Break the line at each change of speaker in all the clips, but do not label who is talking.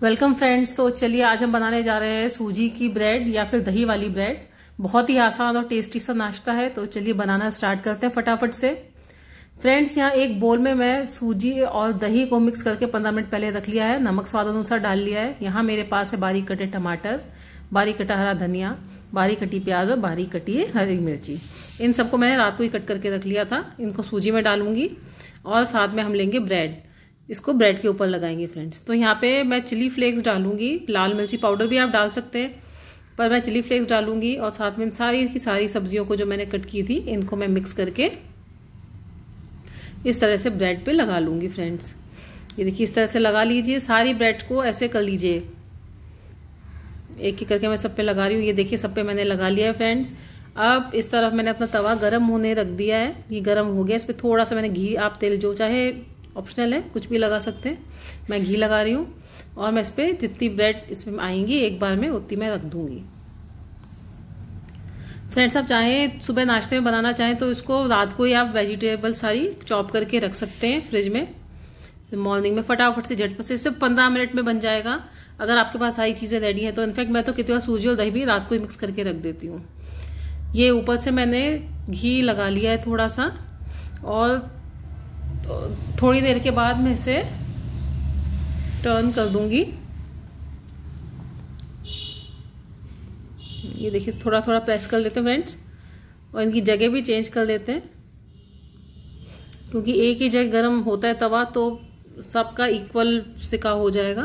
Welcome friends. तो चलिए आज हम बनाने जा रहे हैं सूजी की ब्रेड या फिर दही वाली ब्रेड। बहुत ही आसान और टेस्टी सा नाश्ता है। तो चलिए बनाना स्टार्ट करते हैं फटाफट से। फ्रेंड्स यहाँ एक बोल में मैं सूजी और दही को मिक्स करके 15 मिनट पहले रख लिया है। नमक स्वाद अनुसार डाल लिया है। यहाँ मेरे पास है बारीक कटे टमाटर, बारीक कटा हरा धनिया, बारीक कटी प्याज और बारीक कटी हरी मिर्ची। इन सबको मैंने रात को ही कट करके रख लिया था। इनको सूजी में डालूंगी और साथ में हम लेंगे ब्रेड। इसको ब्रेड के ऊपर लगाएंगे फ्रेंड्स। तो यहाँ पे मैं चिली फ्लेक्स डालूंगी, लाल मिर्ची पाउडर भी आप डाल सकते हैं, पर मैं चिली फ्लेक्स डालूंगी। और साथ में सारी की सारी सब्जियों को जो मैंने कट की थी इनको मैं मिक्स करके इस तरह से ब्रेड पे लगा लूंगी फ्रेंड्स। ये देखिए इस तरह से लगा लीजिए। सारी ब्रेड को ऐसे कर लीजिए, एक एक करके मैं सब पे लगा रही हूँ। ये देखिए सब पे मैंने लगा लिया है फ्रेंड्स। अब इस तरफ मैंने अपना तवा गर्म होने रख दिया है। ये गर्म हो गया। इस पर थोड़ा सा मैंने घी, आप तेल जो चाहे ऑप्शनल है, कुछ भी लगा सकते हैं। मैं घी लगा रही हूँ और मैं इस पर जितनी ब्रेड इसमें आएंगी एक बार में उतनी मैं रख दूंगी। फ्रेंड्स आप चाहें सुबह नाश्ते में बनाना चाहें तो इसको रात को ही आप वेजिटेबल सारी चॉप करके रख सकते हैं फ्रिज में। मॉर्निंग में फटाफट से झटपट से सिर्फ 15 मिनट में बन जाएगा अगर आपके पास सारी चीज़ें रेडी हैं तो। इनफैक्ट मैं तो कितनी बार सूजी और दही भी रात को ही मिक्स करके रख देती हूँ। ये ऊपर से मैंने घी लगा लिया है थोड़ा सा, और थोड़ी देर के बाद मैं इसे टर्न कर दूंगी। ये देखिए थोड़ा थोड़ा प्रेस कर लेते हैं फ्रेंड्स, और इनकी जगह भी चेंज कर लेते हैं क्योंकि एक ही जगह गर्म होता है तवा तो सबका इक्वल सिका हो जाएगा।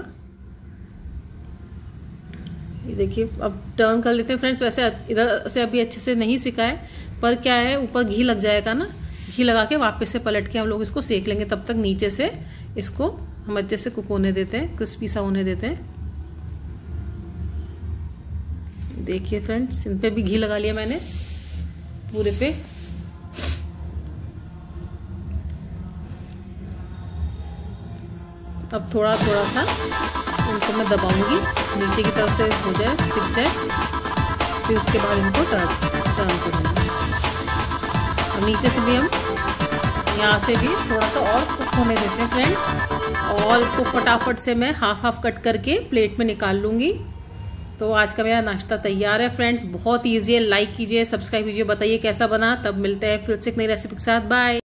ये देखिए अब टर्न कर लेते हैं फ्रेंड्स। वैसे इधर से अभी अच्छे से नहीं सिका है, पर क्या है ऊपर घी लग जाएगा ना, घी लगा के वापस से पलट के हम लोग इसको सेक लेंगे। तब तक नीचे से इसको हम अच्छे से कुक होने देते हैं, क्रिस्पी सा होने देते हैं। देखिए फ्रेंड्स इन पे भी घी लगा लिया मैंने पूरे पे। अब थोड़ा थोड़ा सा इनको मैं दबाऊंगी, नीचे की तरफ से हो जाए, सिक जाए, फिर उसके बाद इनको टर्न करूंगी। और नीचे से भी हम यहाँ से भी थोड़ा सा और कुक होने देते हैं फ्रेंड्स। और इसको फटाफट से मैं हाफ कट करके प्लेट में निकाल लूँगी। तो आज का मेरा नाश्ता तैयार है फ्रेंड्स। बहुत ईजी है। लाइक कीजिए, सब्सक्राइब कीजिए, बताइए कैसा बना। तब मिलते हैं फिर से एक नई रेसिपी के साथ। बाय।